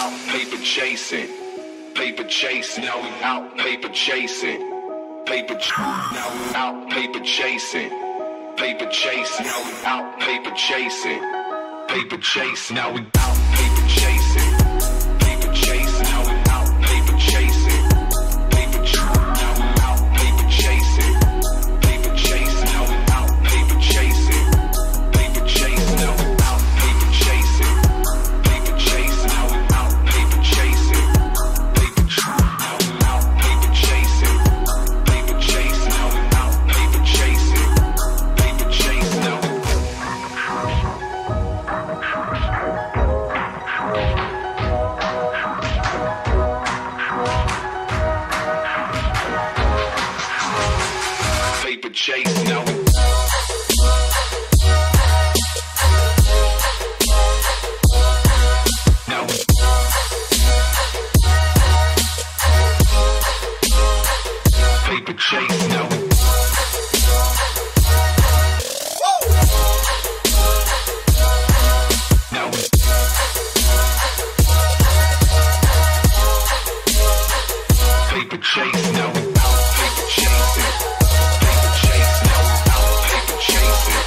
out paper chasing. Paper chasing, now we out paper chasing. Now we out paper chasing. Paper chasing, now we out paper chasing. Paper chasing, now we out paper chasing. Paper chasing, now we out paper chasing. Paper chasing, now we out paper chasing. Paper chasing, now we out paper chasing. Paper chasing, now we out paper chasing. Paper chasing, now we out paper chasing. Paper chasing, now we out paper chasing. Paper chasing, now we out paper chasing. Paper chasing, now we paper chase, now we now paper chase, now we now paper chase, now we out paper chasing. Paper chase, now we out paper chasing.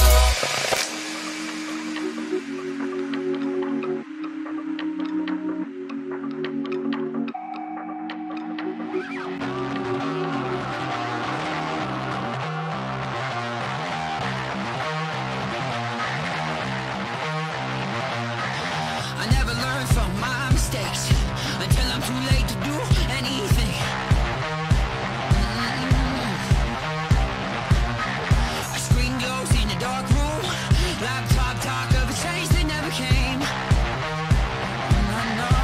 I never learn from my mistakes until I'm too late to do anything. A screen glows in a dark room. Laptop talk of a change that never came. No.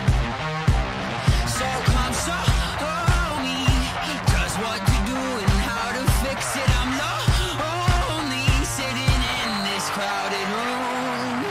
So come show me just what to do and how to fix it. I'm lonely sitting in this crowded room.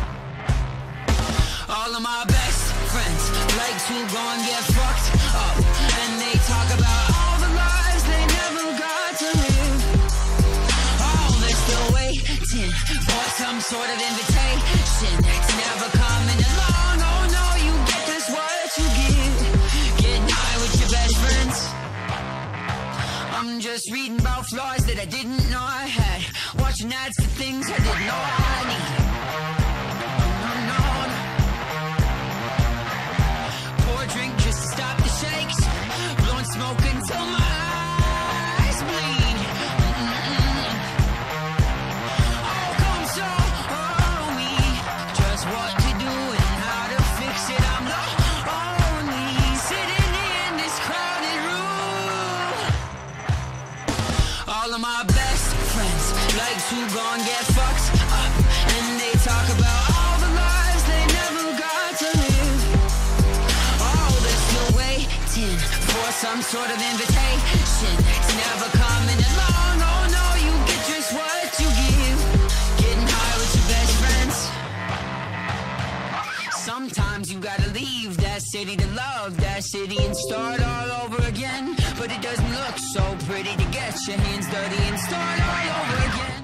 All of my best friends like to go and get fucked up, and they talk about all the lives they never got to live. Oh, they're still waiting for some sort of invitation that's never coming along. Oh no, you get this what you get. Getting high with your best friends. I'm just reading about flaws that I didn't know I had, watching ads for things I didn't know I need. No. Pour a drink just to stop the shakes, blowing smoke until my eyes bleed. Oh, come show me just what to do and how to fix it. I'm lonely sitting in this crowded room. All of my best friends like to go and get fucked up, and they talk about all the lives they never got to live. Oh, they're still waiting for some sort of invitation that's never coming along. Oh no, you get just what you give. Getting high with your best friends. Sometimes you gotta leave that city to love that city and start all over again. But it doesn't look so pretty to get your hands dirty and start all over again.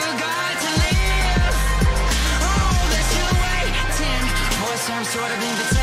Sort of invitation.